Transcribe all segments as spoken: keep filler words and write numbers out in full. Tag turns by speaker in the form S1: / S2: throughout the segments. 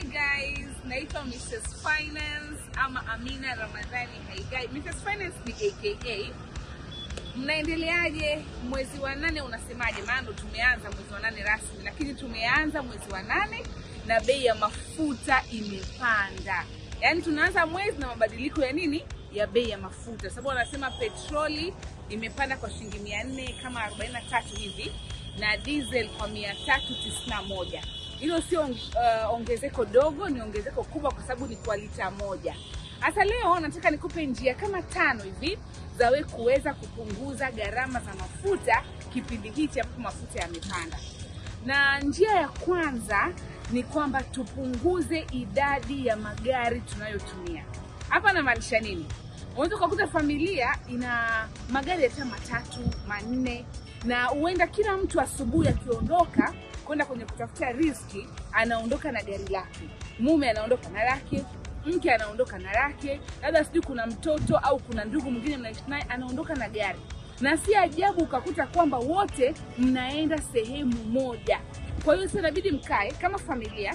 S1: guys, naitwa Missus Finance ama Amina Ramadhani Haighai. Missus Finance ni A K A. Mnaendeleaje? Mwezi wa nane unasemaje? Maana tumeanza mwezi wa nane rasmi, lakini tumeanza mwezi wa nane na bei ya mafuta imepanda. Yaani tunaanza mwezi na mabadiliko ya nini? Ya bei ya mafuta. Sababu wanasema petroli imepanda kwa shilingi mia nne kama arobaini na tatu hivi na diesel kwa mia tatu tisini na moja. Hilo sio uh, ongezeko dogo, ni ongezeko kubwa kwa sababu ni kwa lita moja. Hasa leo nataka nikupe njia kama tano hivi za wewe kuweza kupunguza gharama za mafuta kipindi hichi ambapo mafuta yamepanda. Na njia ya kwanza ni kwamba tupunguze idadi ya magari tunayotumia. Hapa namaanisha nini? Unaweza kukuta familia ina magari hata matatu, manne, na huenda kila mtu asubuhi akiondoka kwenda kwenye kutafuta riziki anaondoka na gari lake. Mume anaondoka na lake, mke anaondoka na lake, labda sijui kuna mtoto au kuna ndugu mwingine mnaishi naye anaondoka na gari. Na si ajabu ukakuta kwamba wote mnaenda sehemu moja. Kwa hiyo sasa inabidi mkae kama familia,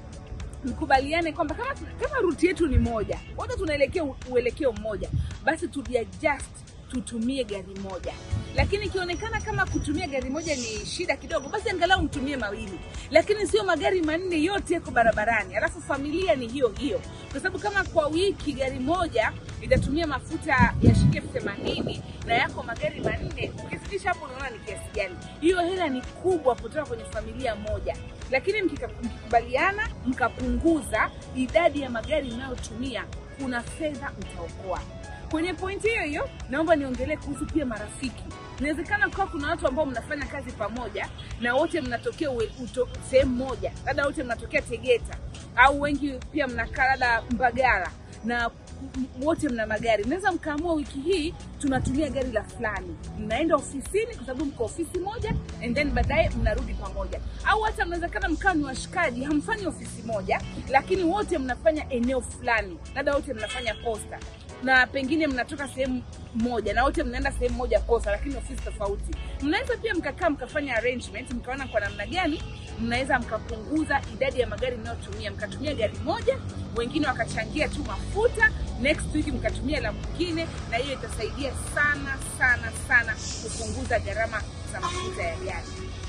S1: mkubaliane kwamba kama kama route yetu ni moja, wote tunaelekea uelekeo mmoja, basi tuadjust tutumie gari moja. Lakini ikionekana kama kutumia gari moja ni shida kidogo, basi angalau mtumie mawili. Lakini sio magari manne yote yako barabarani. Alafu familia ni hiyo hiyo. Kwa sababu kama kwa wiki gari moja itatumia mafuta ya shilingi themanini na yako magari manne, ukizidisha hapo unaona ni kiasi gani. Hiyo hela ni kubwa kutoka kwenye familia moja. Lakini mkikubaliana, mkapunguza idadi ya magari mnayotumia, kuna fedha mtaokoa. Kwenye point hiyo hiyo, naomba niongelee kuhusu pia marafiki. Inawezekana kwa kuna watu ambao mnafanya kazi pamoja na wote mnatokea sehemu moja. Labda wote mnatokea Tegeta au wengi pia mnakaa labda Mbagala na wote mna magari. Mnaweza mkaamua wiki hii tunatumia gari la fulani. Mnaenda ofisini kwa sababu mko ofisi moja and then baadaye mnarudi pamoja. Au hata mnaweza kana mkaa ni washikaji, hamfanyi ofisi moja lakini wote mnafanya eneo fulani. Labda wote mnafanya posta na pengine mnatoka sehemu moja na wote mnaenda sehemu moja kosa lakini ofisi tofauti. Mnaweza pia mkakaa mkafanya arrangement, mkaona kwa namna gani mnaweza mkapunguza idadi ya magari mnayotumia. Mkatumia gari moja, wengine wakachangia tu mafuta, next week mkatumia la mwingine, na hiyo itasaidia sana sana sana kupunguza gharama za mafuta ya gari.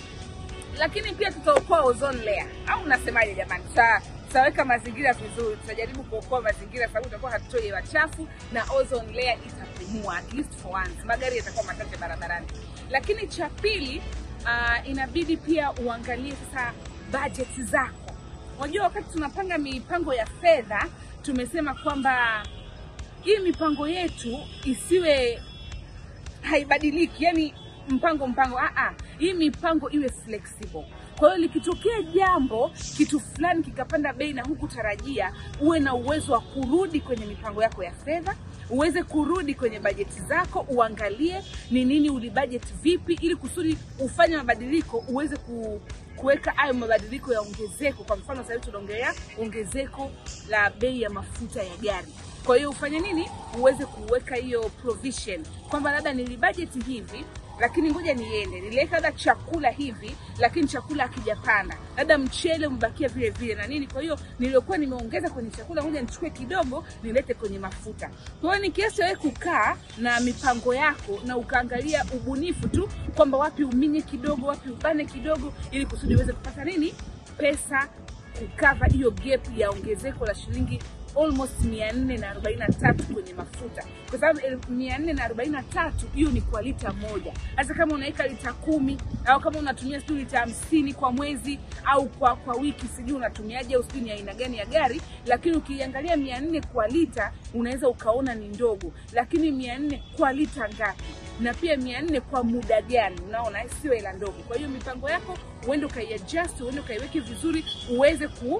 S1: Lakini pia tutaokoa ozone layer. Au mnasemaje jamani? Sawa. Tutaweka mazingira vizuri, tutajaribu kuokoa mazingira sababu tutakuwa hatutoi hewa chafu na ozone layer itapumua at least for once. Magari yatakuwa machache barabarani. Lakini cha pili, uh, inabidi pia uangalie sasa budget zako. Unajua wakati tunapanga mipango ya fedha, tumesema kwamba hii mipango yetu isiwe haibadiliki, yani mpango mpango a a hii mipango iwe flexible. Kwa hiyo likitokea jambo kitu fulani kikapanda bei na huku tarajia, uwe na uwezo wa kurudi kwenye mipango yako ya fedha, uweze kurudi kwenye bajeti zako, uangalie ni nini ulibudget vipi ili kusudi ufanye mabadiliko, uweze ku kuweka hayo mabadiliko ya ongezeko. Kwa mfano sasa tunaongelea ongezeko la bei ya mafuta ya gari. Kwa hiyo ufanye nini? Uweze kuweka hiyo provision kwamba labda nilibudget hivi lakini ngoja niende, niliweka labda chakula hivi lakini chakula hakijapanda, labda mchele umebakia vile vile na nini, kwa hiyo niliokuwa nimeongeza kwenye chakula ngoja nichukue kidogo nilete kwenye mafuta. Kwa hiyo ni kiasi wewe kukaa na mipango yako na ukaangalia ubunifu tu kwamba wapi uminye kidogo, wapi ubane kidogo, ili kusudi uweze kupata nini? Pesa kukava hiyo gap ya ongezeko la shilingi almost mia nne na arobaini na tatu kwenye mafuta. Kwa sababu mia nne na arobaini na tatu hiyo ni kwa lita moja. Hata kama unaweka lita kumi au kama unatumia sijui lita hamsini kwa mwezi au kwa kwa wiki, sijui unatumiaje au sijui ni aina gani ya gari, lakini ukiangalia mia nne kwa lita unaweza ukaona ni ndogo, lakini mia nne kwa lita ngapi? Na pia mia nne kwa muda gani? Unaona sio hela ndogo. Kwa hiyo mipango yako uende ukaiadjust, uende ukaiweke vizuri uweze ku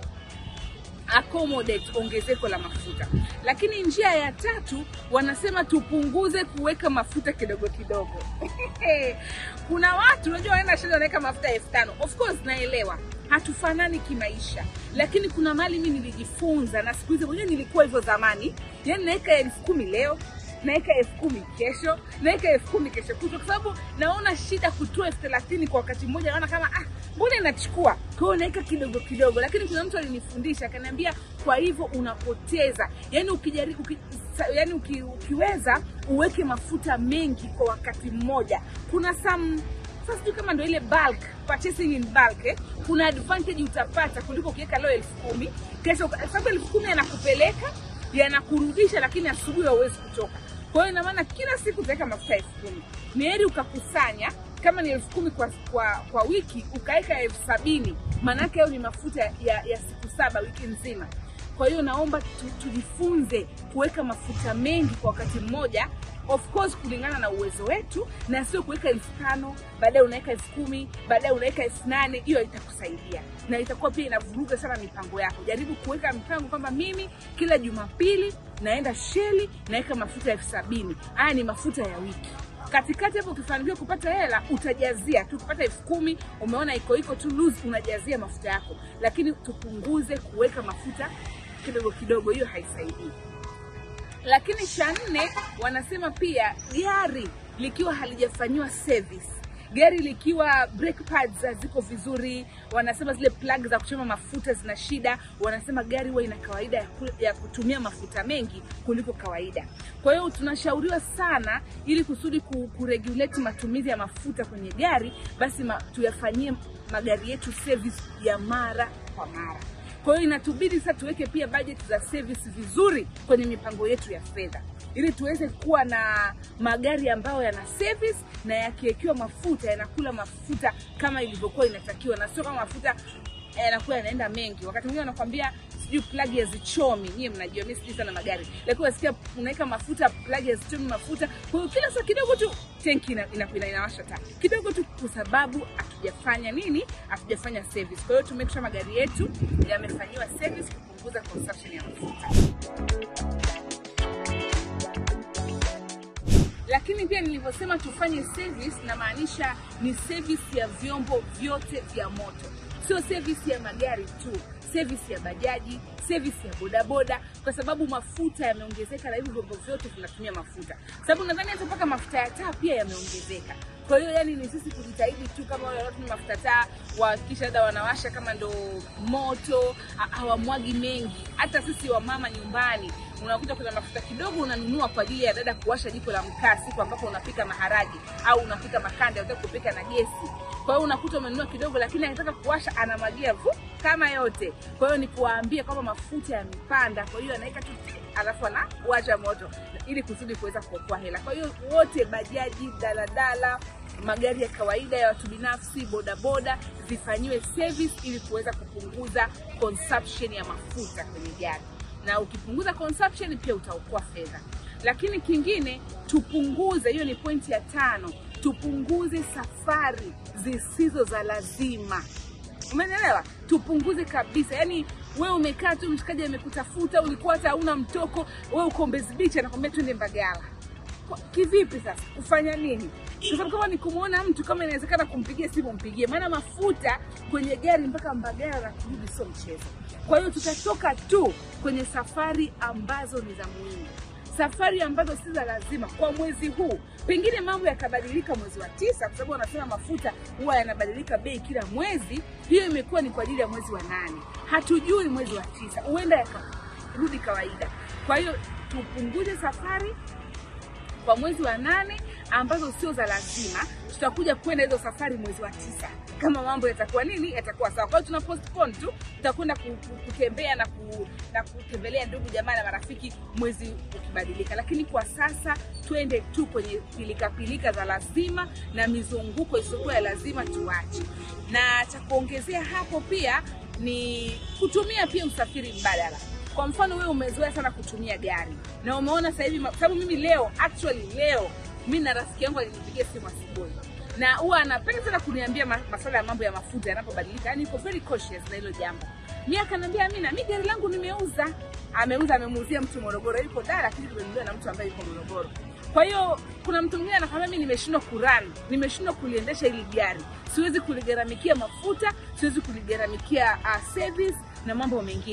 S1: accommodate ongezeko la mafuta. Lakini njia ya tatu wanasema tupunguze kuweka mafuta kidogo kidogo. Kuna watu unajua wanaenda shida wanaweka mafuta elfu tano. Of course naelewa hatufanani kimaisha, lakini kuna mali mimi nilijifunza na siku hizo mwenyewe nilikuwa hivyo zamani. Yaani naweka elfu kumi leo, naeka elfu kumi kesho, naeka elfu kumi kesho kutwa, kwa sababu naona shida kutoa elfu thelathini kwa wakati mmoja. Naona kama ah, mbona inachukua? Kwa hiyo naeka kidogo kidogo. Lakini kuna mtu alinifundisha akaniambia, kwa hivyo unapoteza. Yaani ukijaribu uki, yaani uki, ukiweza uweke mafuta mengi kwa wakati mmoja. Kuna some sasa kama ndio ile bulk purchasing in bulk, eh, kuna advantage utapata kuliko ukiweka leo elfu kumi kesho, sababu elfu kumi yanakupeleka yanakurudisha, lakini asubuhi hauwezi kutoka. Kwa hiyo ina maana kila siku utaweka mafuta elfu kumi. Ni heri ukakusanya kama ni elfu kumi kwa, kwa kwa wiki, ukaweka elfu sabini, maana yake hayo ni mafuta ya, ya siku saba wiki nzima. Kwa hiyo naomba tu, tujifunze kuweka mafuta mengi kwa wakati mmoja, of course kulingana na uwezo wetu, na sio kuweka elfu tano baadaye unaweka elfu kumi baadaye unaweka elfu nane. Hiyo itakusaidia na itakuwa pia inavuruga sana mipango yako. Jaribu kuweka mipango kwamba mimi kila Jumapili naenda Shell naweka mafuta elfu sabini. Haya ni mafuta ya wiki. Katikati hapo ukifanikiwa kupata hela utajazia tu. Kupata elfu kumi umeona iko iko tu lose, unajazia mafuta yako. Lakini tupunguze kuweka mafuta kidogo kidogo, hiyo haisaidii. Lakini cha nne wanasema pia gari likiwa halijafanywa service, gari likiwa brake pads ziko vizuri, wanasema zile plug za kuchoma mafuta zina shida, wanasema gari huwa ina kawaida ya, ya kutumia mafuta mengi kuliko kawaida. Kwa hiyo tunashauriwa sana ili kusudi kuregulate matumizi ya mafuta kwenye gari, basi ma, tuyafanyie magari yetu service ya mara kwa mara. Kwa hiyo inatubidi sasa tuweke pia budget za service vizuri kwenye mipango yetu ya fedha, ili tuweze kuwa na magari ambayo yana service na yakiwekewa mafuta yanakula mafuta kama ilivyokuwa inatakiwa, na sio kama mafuta yanakuwa yanaenda mengi. Wakati mwingine wanakuambia sijui plug ya zichomi, nyie mnajua mimi sijui sana magari, lakini unasikia unaweka mafuta plug ya zichomi mafuta. Kwa hiyo kila saa kidogo tu tanki inakuwa inawasha taa kidogo tu, kwa sababu hatujafanya nini? Hatujafanya service. Kwa hiyo tumekisha magari yetu yamefanywa service kupunguza consumption ya mafuta. Lakini pia nilivyosema tufanye service, na maanisha ni service ya vyombo vyote vya moto. Sio service ya magari tu, service ya bajaji, service ya bodaboda, kwa sababu mafuta yameongezeka na hivyo vyombo vyote vinatumia mafuta. Sababu nadhani hata mpaka mafuta ya taa pia yameongezeka. Kwa hiyo yani ni sisi kujitahidi tu, kama wale watu ni mafuta taa wahakikisha hata wanawasha kama ndo moto, hawamwagi mengi. Hata sisi wa mama nyumbani unakuta kuna mafuta kidogo unanunua kwa ajili ya dada kuwasha jiko la mkaa siku ambapo unapika maharage au unapika makande, unataka kupika na gesi. Kwa hiyo unakuta umenunua kidogo, lakini anataka kuwasha anamwagia vu kama yote. Kwa hiyo ni kuwaambia kama mafuta yamepanda, kwa hiyo anaweka tu alafu anawasha moto ili kusudi kuweza kuokoa hela. Kwa hiyo wote, bajaji, daladala, magari ya kawaida ya watu binafsi, bodaboda, zifanyiwe service ili kuweza kupunguza consumption ya mafuta kwenye gari. Na ukipunguza consumption pia utaokoa fedha. Lakini kingine tupunguze, hiyo ni pointi ya tano, tupunguze safari zisizo za lazima. Umeelewa? Tupunguze kabisa. Yaani wewe umekaa tu, mshikaji amekutafuta, ulikuwa hata huna mtoko, wewe uko Mbezi Beach anakuambia twende Mbagala. Kivipi sasa? Ufanya nini? Kwa sababu kama ni kumuona mtu, kama inawezekana kumpigia simu mpigie, maana mafuta kwenye gari mpaka Mbagala na kurudi sio mchezo. Kwa hiyo tutatoka tu kwenye safari ambazo ni za muhimu, safari ambazo si za lazima kwa mwezi huu. Pengine mambo yakabadilika mwezi wa tisa, kwa sababu wanasema mafuta huwa yanabadilika bei kila mwezi. Hiyo imekuwa ni kwa ajili ya mwezi wa nane. Hatujui mwezi wa tisa huenda yakarudi kawaida. Kwa hiyo tupunguze safari kwa mwezi wa nane ambazo sio za lazima. Tutakuja kwenda hizo safari mwezi wa tisa kama mambo yatakuwa nini, yatakuwa sawa. Kwa hiyo tuna postpone tu, tutakwenda kutembea na ku, na kutembelea ndugu jamaa na marafiki mwezi ukibadilika. Lakini kwa sasa twende tu kwenye pilika pilika za lazima, na mizunguko isiyokuwa ya lazima tuache. Na cha kuongezea hapo pia ni kutumia pia usafiri mbadala. Kwa mfano wewe umezoea sana kutumia gari na umeona sasa hivi, sababu mimi leo actually leo mimi na rafiki yangu alinipigia simu asubuhi, na huwa anapenda sana kuniambia masuala ya mambo ya mafuta yanapobadilika. Yaani yuko very cautious na hilo jambo. Mimi akaniambia, Amina, mimi gari langu nimeuza. Ameuza, amemuuzia mtu Morogoro, yuko Dar, lakini tumenunulia na mtu ambaye yuko Morogoro. Kwa hiyo kuna mtu mwingine anakuambia mimi nimeshindwa kurun, nimeshindwa kuliendesha hili gari, siwezi kuligaramikia mafuta, siwezi kuligaramikia uh, service na mambo mengine.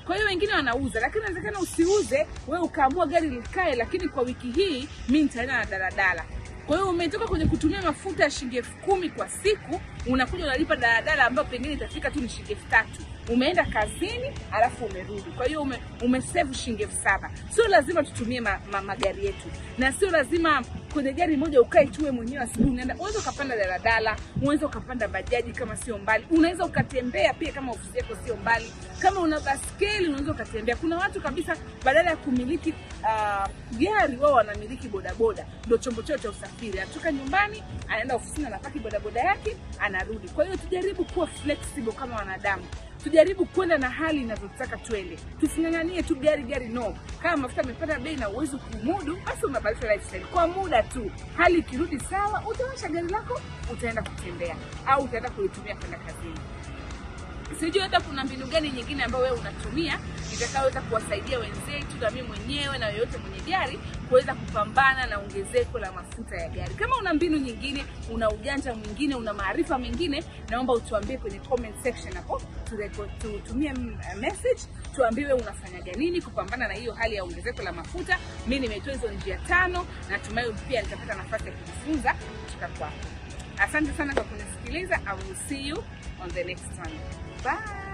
S1: Kwa hiyo wengine wanauza, lakini inawezekana usiuze, wewe ukaamua gari likae, lakini kwa wiki hii mimi nitaenda na daladala. Kwa hiyo umetoka kwenye kutumia mafuta ya shilingi elfu kumi kwa siku, unakuja unalipa daladala ambayo pengine itafika tu ni shilingi elfu tatu. Umeenda kazini alafu umerudi. Kwa hiyo ume, umesave shilingi elfu saba. Sio lazima tutumie ma, ma, magari yetu. Na sio lazima kwenye gari moja ukae tuwe mwenyewe asubuhi unaenda. Unaweza ukapanda daladala, unaweza ukapanda bajaji kama sio mbali. Unaweza ukatembea pia kama ofisi yako sio mbali. Kama una baskeli unaweza ukatembea. Kuna watu kabisa badala ya kumiliki uh, gari wao wanamiliki bodaboda. Ndio chombo chao cha usafiri. Anatoka nyumbani, anaenda ofisini, anapaki bodaboda yake, anarudi. Kwa hiyo tujaribu kuwa flexible kama wanadamu. Tujaribu kwenda na hali inavyotaka twende. Tusinganganie tu gari gari no. Kama mafuta yamepanda bei na uwezo kumudu, basi unabadilisha lifestyle kwa muda tu. Hali ikirudi sawa, utawasha gari lako, utaenda kutembea au utaenda kulitumia kwenda kazini. Sijui hata kuna mbinu gani nyingine ambayo wewe unatumia itakayoweza kuwasaidia wenzetu na mimi mwenyewe na yoyote mwenye gari kuweza kupambana na ongezeko la mafuta ya gari. Kama una mbinu nyingine, una ujanja mwingine, una maarifa mengine, naomba utuambie kwenye comment section hapo. Tutumie message, tuambie wewe unafanyaga nini kupambana na hiyo hali ya ongezeko la mafuta. Mimi nimetoa hizo njia tano, na natumai pia nitapata nafasi ya kujifunza kutoka kwako. Asante sana kwa kunisikiliza. I will see you on the next one. Bye.